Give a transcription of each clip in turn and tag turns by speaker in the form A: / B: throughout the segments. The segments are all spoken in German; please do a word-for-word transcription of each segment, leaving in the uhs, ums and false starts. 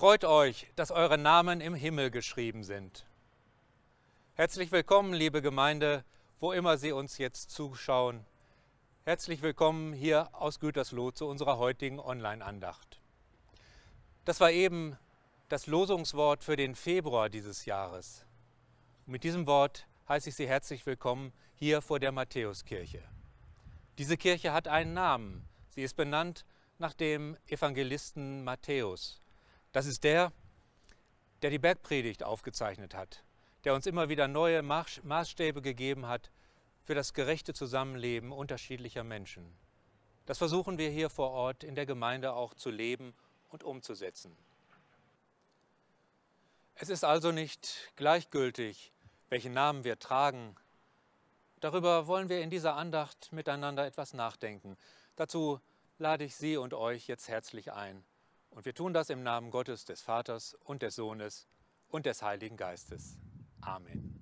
A: Freut euch, dass eure Namen im Himmel geschrieben sind. Herzlich willkommen, liebe Gemeinde, wo immer Sie uns jetzt zuschauen. Herzlich willkommen hier aus Gütersloh zu unserer heutigen Online-Andacht. Das war eben das Losungswort für den Februar dieses Jahres. Und mit diesem Wort heiße ich Sie herzlich willkommen hier vor der Matthäuskirche. Diese Kirche hat einen Namen. Sie ist benannt nach dem Evangelisten Matthäus. Das ist der, der die Bergpredigt aufgezeichnet hat, der uns immer wieder neue Maßstäbe gegeben hat für das gerechte Zusammenleben unterschiedlicher Menschen. Das versuchen wir hier vor Ort in der Gemeinde auch zu leben und umzusetzen. Es ist also nicht gleichgültig, welchen Namen wir tragen. Darüber wollen wir in dieser Andacht miteinander etwas nachdenken. Dazu lade ich Sie und euch jetzt herzlich ein. Und wir tun das im Namen Gottes, des Vaters und des Sohnes und des Heiligen Geistes. Amen.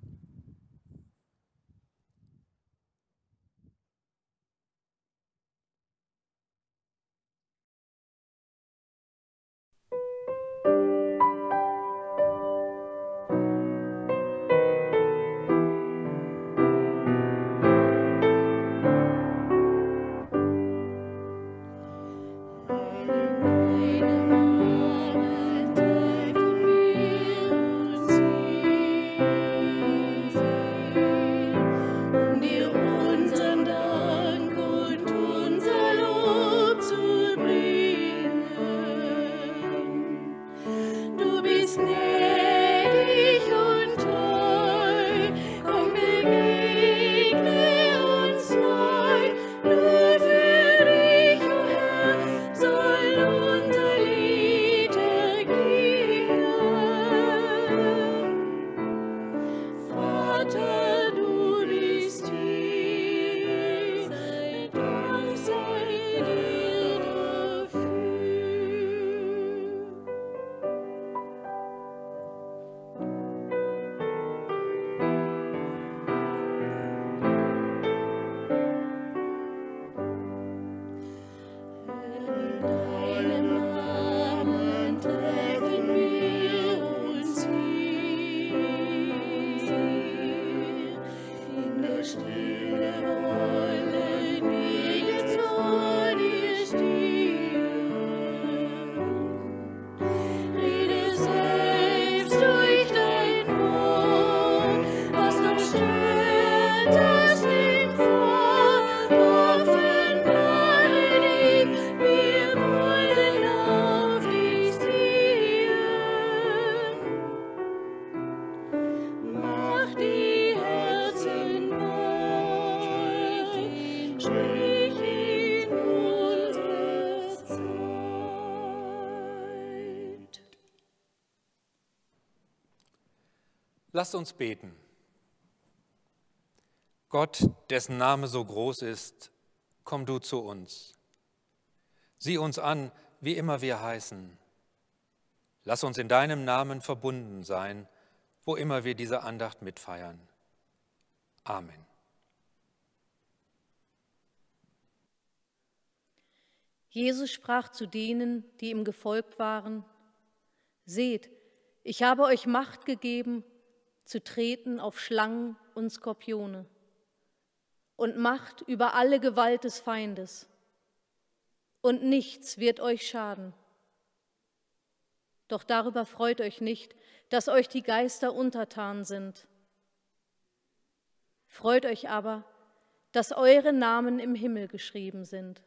A: Lasst uns beten. Gott, dessen Name so groß ist, komm du zu uns. Sieh uns an, wie immer wir heißen. Lass uns in deinem Namen verbunden sein, wo immer wir diese Andacht mitfeiern. Amen.
B: Jesus sprach zu denen, die ihm gefolgt waren: Seht, ich habe euch Macht gegeben, zu treten auf Schlangen und Skorpione und Macht über alle Gewalt des Feindes. Und nichts wird euch schaden. Doch darüber freut euch nicht, dass euch die Geister untertan sind. Freut euch aber, dass eure Namen im Himmel geschrieben sind.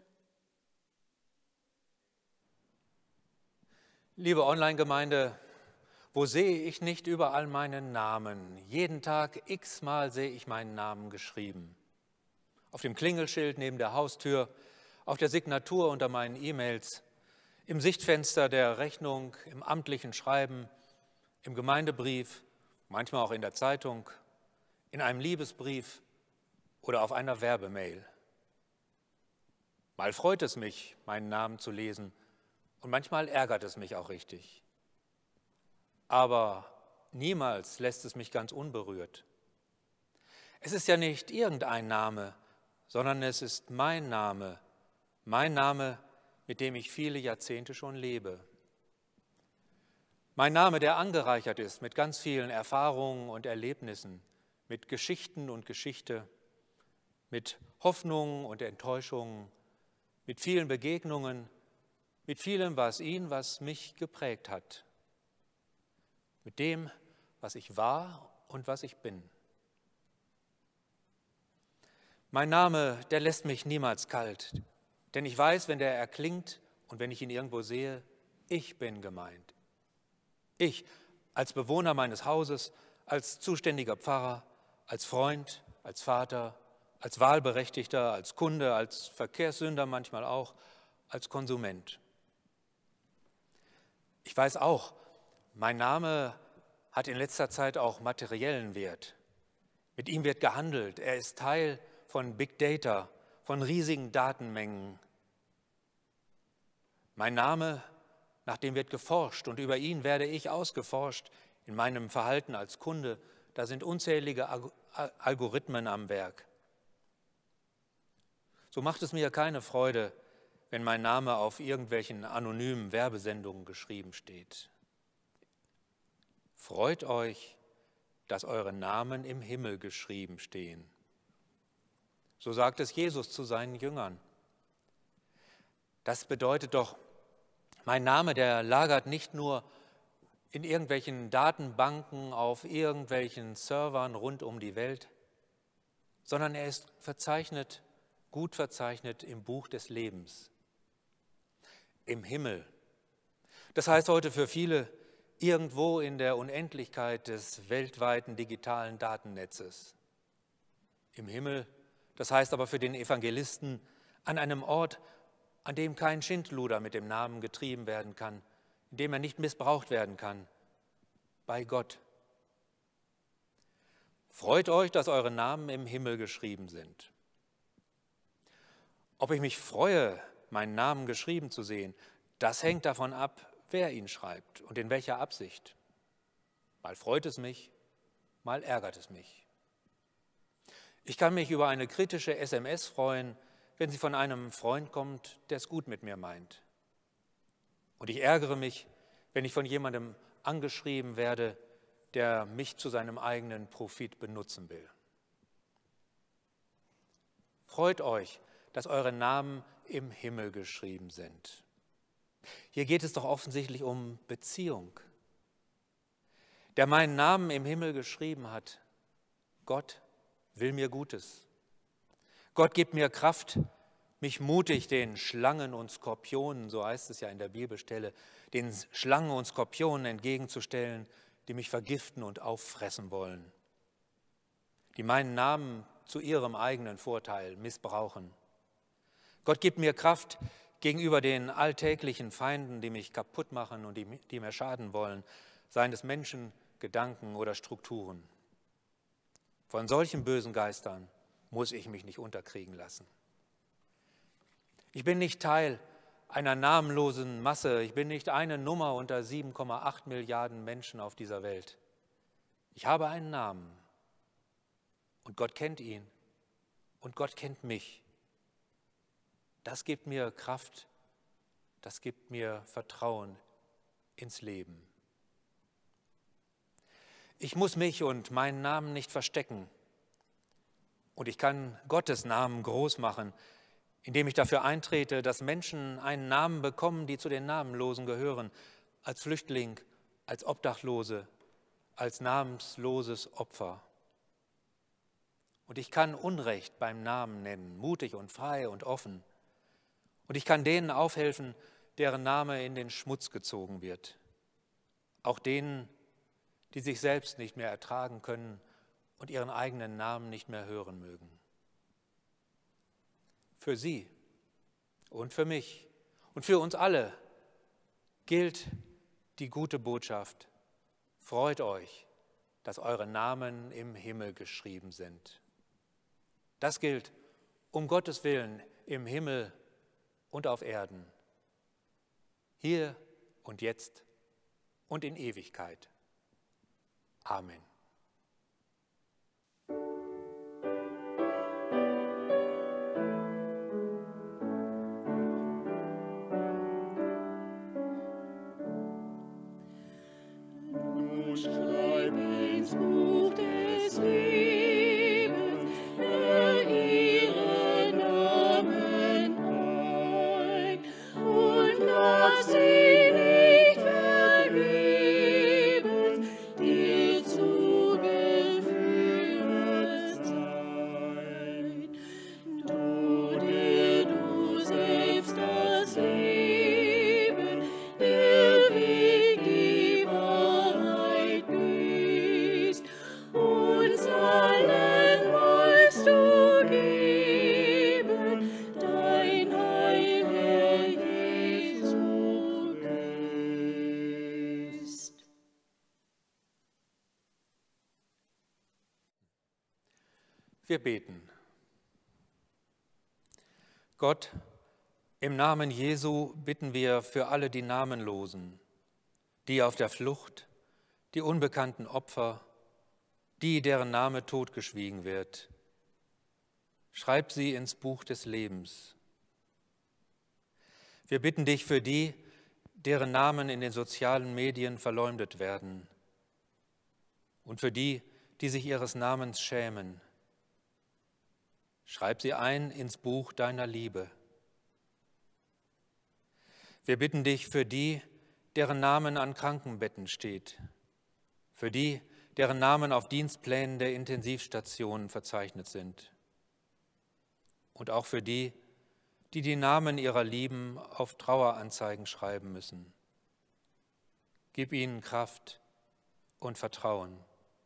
A: Liebe Online-Gemeinde, wo sehe ich nicht überall meinen Namen? Jeden Tag x-mal sehe ich meinen Namen geschrieben. Auf dem Klingelschild neben der Haustür, auf der Signatur unter meinen E-Mails, im Sichtfenster der Rechnung, im amtlichen Schreiben, im Gemeindebrief, manchmal auch in der Zeitung, in einem Liebesbrief oder auf einer Werbemail. Mal freut es mich, meinen Namen zu lesen, und manchmal ärgert es mich auch richtig. Aber niemals lässt es mich ganz unberührt. Es ist ja nicht irgendein Name, sondern es ist mein Name, mein Name, mit dem ich viele Jahrzehnte schon lebe. Mein Name, der angereichert ist mit ganz vielen Erfahrungen und Erlebnissen, mit Geschichten und Geschichte, mit Hoffnungen und Enttäuschungen, mit vielen Begegnungen, mit vielem, was ihn, was mich geprägt hat, mit dem, was ich war und was ich bin. Mein Name, der lässt mich niemals kalt, denn ich weiß, wenn der erklingt und wenn ich ihn irgendwo sehe, ich bin gemeint. Ich als Bewohner meines Hauses, als zuständiger Pfarrer, als Freund, als Vater, als Wahlberechtigter, als Kunde, als Verkehrssünder manchmal auch, als Konsument. Ich weiß auch, mein Name hat in letzter Zeit auch materiellen Wert. Mit ihm wird gehandelt. Er ist Teil von Big Data, von riesigen Datenmengen. Mein Name, nach dem wird geforscht und über ihn werde ich ausgeforscht in meinem Verhalten als Kunde. Da sind unzählige Algorithmen am Werk. So macht es mir keine Freude, wenn mein Name auf irgendwelchen anonymen Werbesendungen geschrieben steht. Freut euch, dass eure Namen im Himmel geschrieben stehen. So sagt es Jesus zu seinen Jüngern. Das bedeutet doch, mein Name, der lagert nicht nur in irgendwelchen Datenbanken auf irgendwelchen Servern rund um die Welt, sondern er ist verzeichnet, gut verzeichnet im Buch des Lebens, im Himmel. Das heißt heute für viele irgendwo in der Unendlichkeit des weltweiten digitalen Datennetzes. Im Himmel, das heißt aber für den Evangelisten an einem Ort, an dem kein Schindluder mit dem Namen getrieben werden kann, in dem er nicht missbraucht werden kann, bei Gott. Freut euch, dass eure Namen im Himmel geschrieben sind. Ob ich mich freue, meinen Namen geschrieben zu sehen, das hängt davon ab, wer ihn schreibt und in welcher Absicht. Mal freut es mich, mal ärgert es mich. Ich kann mich über eine kritische S M S freuen, wenn sie von einem Freund kommt, der es gut mit mir meint. Und ich ärgere mich, wenn ich von jemandem angeschrieben werde, der mich zu seinem eigenen Profit benutzen will. Freut euch, dass eure Namen im Himmel geschrieben sind. Hier geht es doch offensichtlich um Beziehung. Der meinen Namen im Himmel geschrieben hat, Gott will mir Gutes. Gott gibt mir Kraft, mich mutig den Schlangen und Skorpionen, so heißt es ja in der Bibelstelle, den Schlangen und Skorpionen entgegenzustellen, die mich vergiften und auffressen wollen, die meinen Namen zu ihrem eigenen Vorteil missbrauchen. Gott gibt mir Kraft gegenüber den alltäglichen Feinden, die mich kaputt machen und die, die mir schaden wollen, seien es Menschen, Gedanken oder Strukturen. Von solchen bösen Geistern muss ich mich nicht unterkriegen lassen. Ich bin nicht Teil einer namenlosen Masse. Ich bin nicht eine Nummer unter sieben Komma acht Milliarden Menschen auf dieser Welt. Ich habe einen Namen und Gott kennt ihn und Gott kennt mich. Das gibt mir Kraft, das gibt mir Vertrauen ins Leben. Ich muss mich und meinen Namen nicht verstecken. Und ich kann Gottes Namen groß machen, indem ich dafür eintrete, dass Menschen einen Namen bekommen, die zu den Namenlosen gehören, als Flüchtling, als Obdachlose, als namenloses Opfer. Und ich kann Unrecht beim Namen nennen, mutig und frei und offen. Und ich kann denen aufhelfen, deren Name in den Schmutz gezogen wird. Auch denen, die sich selbst nicht mehr ertragen können und ihren eigenen Namen nicht mehr hören mögen. Für sie und für mich und für uns alle gilt die gute Botschaft: Freut euch, dass eure Namen im Himmel geschrieben sind. Das gilt um Gottes Willen im Himmel und auf Erden, hier und jetzt und in Ewigkeit. Amen. Wir beten. Gott, im Namen Jesu bitten wir für alle die Namenlosen, die auf der Flucht, die unbekannten Opfer, die, deren Name totgeschwiegen wird. Schreib sie ins Buch des Lebens. Wir bitten dich für die, deren Namen in den sozialen Medien verleumdet werden, und für die, die sich ihres Namens schämen. Schreib sie ein ins Buch deiner Liebe. Wir bitten dich für die, deren Namen an Krankenbetten steht, für die, deren Namen auf Dienstplänen der Intensivstationen verzeichnet sind, und auch für die, die die Namen ihrer Lieben auf Traueranzeigen schreiben müssen. Gib ihnen Kraft und Vertrauen.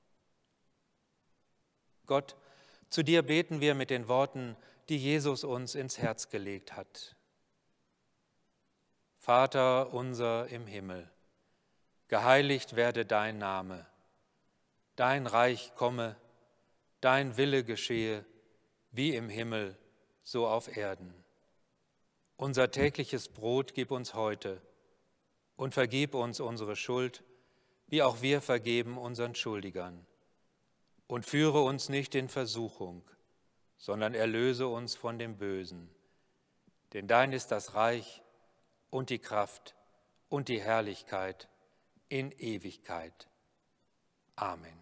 A: Gott, zu dir beten wir mit den Worten, die Jesus uns ins Herz gelegt hat. Vater unser im Himmel, geheiligt werde dein Name, dein Reich komme, dein Wille geschehe, wie im Himmel, so auf Erden. Unser tägliches Brot gib uns heute und vergib uns unsere Schuld, wie auch wir vergeben unseren Schuldigern. Und führe uns nicht in Versuchung, sondern erlöse uns von dem Bösen. Denn dein ist das Reich und die Kraft und die Herrlichkeit in Ewigkeit. Amen.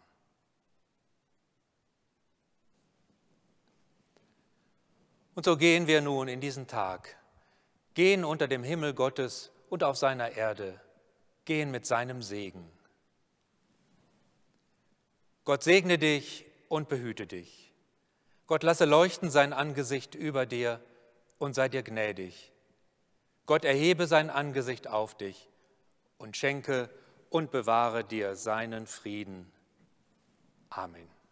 A: Und so gehen wir nun in diesen Tag, gehen unter dem Himmel Gottes und auf seiner Erde, gehen mit seinem Segen. Gott segne dich und behüte dich. Gott lasse leuchten sein Angesicht über dir und sei dir gnädig. Gott erhebe sein Angesicht auf dich und schenke und bewahre dir seinen Frieden. Amen.